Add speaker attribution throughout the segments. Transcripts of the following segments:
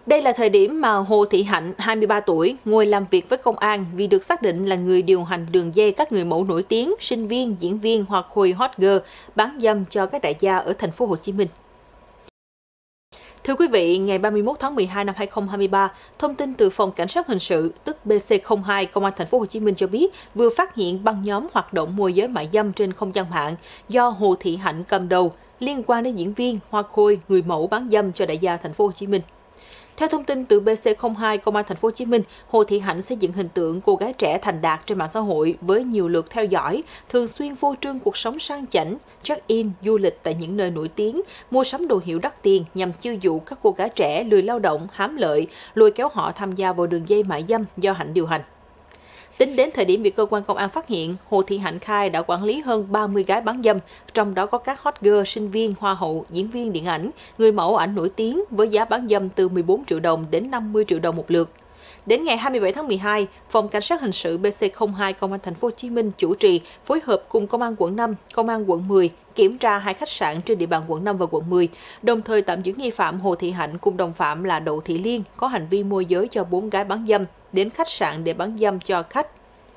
Speaker 1: Đây là thời điểm mà Hồ Thị Hạnh, 23 tuổi, ngồi làm việc với công an vì được xác định là người điều hành đường dây các người mẫu nổi tiếng, sinh viên, diễn viên hoặc hồi hot girl bán dâm cho các đại gia ở thành phố Hồ Chí Minh. Thưa quý vị, ngày 31 tháng 12 năm 2023, thông tin từ Phòng Cảnh sát Hình sự, tức BC02, Công an thành phố Hồ Chí Minh cho biết vừa phát hiện băng nhóm hoạt động môi giới mại dâm trên không gian mạng do Hồ Thị Hạnh cầm đầu liên quan đến diễn viên, hoa khôi, người mẫu bán dâm cho đại gia thành phố Hồ Chí Minh. Theo thông tin từ BC02, Công an thành phố Hồ Chí Minh, Hồ Thị Hạnh xây dựng hình tượng cô gái trẻ thành đạt trên mạng xã hội với nhiều lượt theo dõi, thường xuyên phô trương cuộc sống sang chảnh, check-in, du lịch tại những nơi nổi tiếng, mua sắm đồ hiệu đắt tiền nhằm chiêu dụ các cô gái trẻ lười lao động, hám lợi, lôi kéo họ tham gia vào đường dây mại dâm do Hạnh điều hành. Tính đến thời điểm bị cơ quan công an phát hiện, Hồ Thị Hạnh khai đã quản lý hơn 30 gái bán dâm, trong đó có các hot girl, sinh viên, hoa hậu, diễn viên điện ảnh, người mẫu ảnh nổi tiếng với giá bán dâm từ 14 triệu đồng đến 50 triệu đồng một lượt. Đến ngày 27 tháng 12, Phòng Cảnh sát Hình sự BC02 Công an thành phố Hồ Chí Minh chủ trì phối hợp cùng Công an quận 5, Công an quận 10 kiểm tra 2 khách sạn trên địa bàn quận 5 và quận 10, đồng thời tạm giữ nghi phạm Hồ Thị Hạnh cùng đồng phạm là Đậu Thị Liên có hành vi môi giới cho 4 gái bán dâm đến khách sạn để bán dâm cho khách.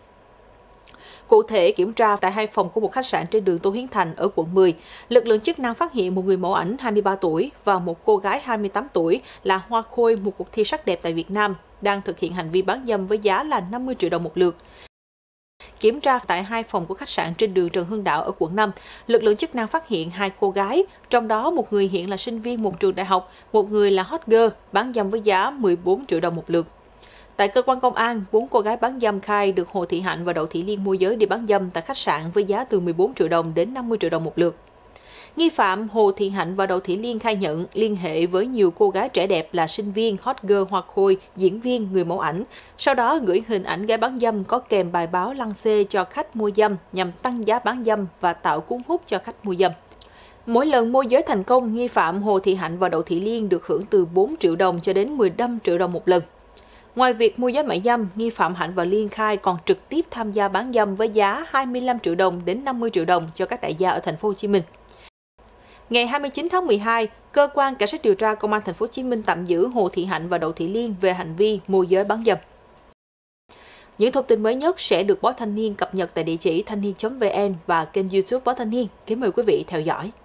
Speaker 1: Cụ thể, kiểm tra tại 2 phòng của một khách sạn trên đường Tô Hiến Thành ở quận 10, lực lượng chức năng phát hiện một người mẫu ảnh 23 tuổi và một cô gái 28 tuổi là hoa khôi một cuộc thi sắc đẹp tại Việt Nam đang thực hiện hành vi bán dâm với giá là 50 triệu đồng một lượt. Kiểm tra tại 2 phòng của khách sạn trên đường Trần Hưng Đạo ở quận 5, lực lượng chức năng phát hiện 2 cô gái, trong đó một người hiện là sinh viên một trường đại học, một người là hot girl bán dâm với giá 14 triệu đồng một lượt. Tại cơ quan công an, 4 cô gái bán dâm khai được Hồ Thị Hạnh và Đậu Thị Liên môi giới đi bán dâm tại khách sạn với giá từ 14 triệu đồng đến 50 triệu đồng một lượt. Nghi phạm Hồ Thị Hạnh và Đậu Thị Liên khai nhận liên hệ với nhiều cô gái trẻ đẹp là sinh viên, hot girl hoặc khôi, diễn viên, người mẫu ảnh. Sau đó gửi hình ảnh gái bán dâm có kèm bài báo lăng xê cho khách mua dâm nhằm tăng giá bán dâm và tạo cuốn hút cho khách mua dâm. Mỗi lần môi giới thành công, nghi phạm Hồ Thị Hạnh và Đậu Thị Liên được hưởng từ 4 triệu đồng cho đến 15 triệu đồng một lần. Ngoài việc môi giới mại dâm, nghi phạm Hạnh và Liên khai còn trực tiếp tham gia bán dâm với giá 25 triệu đồng đến 50 triệu đồng cho các đại gia ở thành phố Hồ Chí Minh. Ngày 29 tháng 12, cơ quan cảnh sát điều tra Công an thành phố Hồ Chí Minh tạm giữ Hồ Thị Hạnh và Đậu Thị Liên về hành vi môi giới bán dâm. Những thông tin mới nhất sẽ được Báo Thanh niên cập nhật tại địa chỉ thanhniên.vn và kênh YouTube Báo Thanh niên. Kính mời quý vị theo dõi.